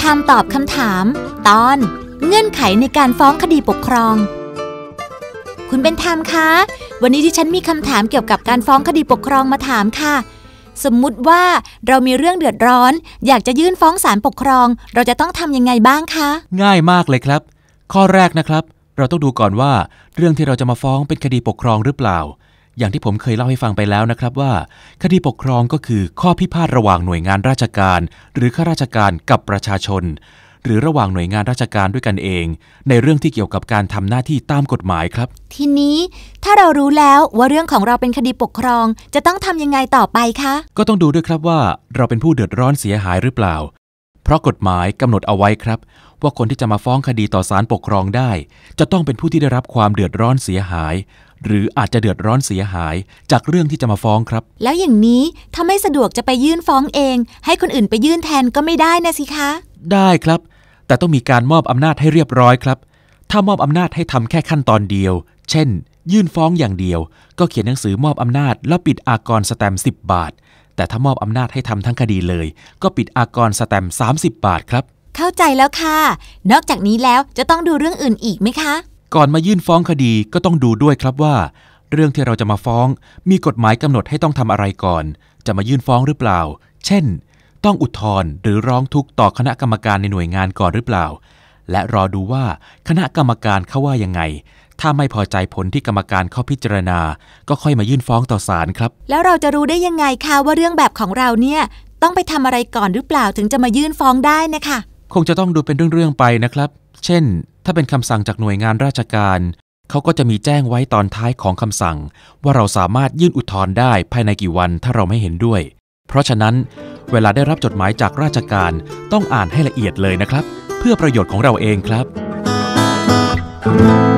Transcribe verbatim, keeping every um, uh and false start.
ธรรมตอบคำถามตอนเงื่อนไขในการฟ้องคดีปกครองคุณเป็นธรรมคะวันนี้ที่ฉันมีคำถามเกี่ยวกับการฟ้องคดีปกครองมาถามค่ะสมมุติว่าเรามีเรื่องเดือดร้อนอยากจะยื่นฟ้องศาลปกครองเราจะต้องทำยังไงบ้างคะง่ายมากเลยครับข้อแรกนะครับเราต้องดูก่อนว่าเรื่องที่เราจะมาฟ้องเป็นคดีปกครองหรือเปล่าอย่างที่ผมเคยเล่าให้ฟังไปแล้วนะครับว่าคดีปกครองก็คือข้อพิพาทระหว่างหน่วยงานราชการหรือข้าราชการกับประชาชนหรือระหว่างหน่วยงานราชการด้วยกันเองในเรื่องที่เกี่ยวกับการทำหน้าที่ตามกฎหมายครับทีนี้ถ้าเรารู้แล้วว่าเรื่องของเราเป็นคดีปกครองจะต้องทำยังไงต่อไปคะก็ต้องดูด้วยครับว่าเราเป็นผู้เดือดร้อนเสียหายหรือเปล่าเพราะกฎหมายกำหนดเอาไว้ครับว่าคนที่จะมาฟ้องคดีต่อศาลปกครองได้จะต้องเป็นผู้ที่ได้รับความเดือดร้อนเสียหายหรืออาจจะเดือดร้อนเสียหายจากเรื่องที่จะมาฟ้องครับแล้วอย่างนี้ถ้าไม่สะดวกจะไปยื่นฟ้องเองให้คนอื่นไปยื่นแทนก็ไม่ได้นะสิคะได้ครับแต่ต้องมีการมอบอำนาจให้เรียบร้อยครับถ้ามอบอำนาจให้ทำแค่ขั้นตอนเดียวเช่นยื่นฟ้องอย่างเดียวก็เขียนหนังสือมอบอำนาจแล้วปิดอากรสแตมป์สิบบาทแต่ถ้ามอบอำนาจให้ทำทั้งคดีเลยก็ปิดอากรสแตมป์สามสิบบาทครับเข้าใจแล้วค่ะนอกจากนี้แล้วจะต้องดูเรื่องอื่นอีกไหมคะก่อนมายื่นฟ้องคดีก็ต้องดูด้วยครับว่าเรื่องที่เราจะมาฟ้องมีกฎหมายกำหนดให้ต้องทำอะไรก่อนจะมายื่นฟ้องหรือเปล่าเช่นต้องอุทธรณ์หรือร้องทุกข์ต่อคณะกรรมการในหน่วยงานก่อนหรือเปล่าและรอดูว่าคณะกรรมการเขาว่ายังไงถ้าไม่พอใจผลที่กรรมการเขาพิจารณาก็ค่อยมายื่นฟ้องต่อศาลครับแล้วเราจะรู้ได้ยังไงคะว่าเรื่องแบบของเราเนี่ยต้องไปทำอะไรก่อนหรือเปล่าถึงจะมายื่นฟ้องได้นะคะคงจะต้องดูเป็นเรื่องๆไปนะครับเช่นถ้าเป็นคำสั่งจากหน่วยงานราชการเขาก็จะมีแจ้งไว้ตอนท้ายของคำสั่งว่าเราสามารถยื่นอุทธรณ์ได้ภายในกี่วันถ้าเราไม่เห็นด้วยเพราะฉะนั้นเวลาได้รับจดหมายจากราชการต้องอ่านให้ละเอียดเลยนะครับเพื่อประโยชน์ของเราเองครับ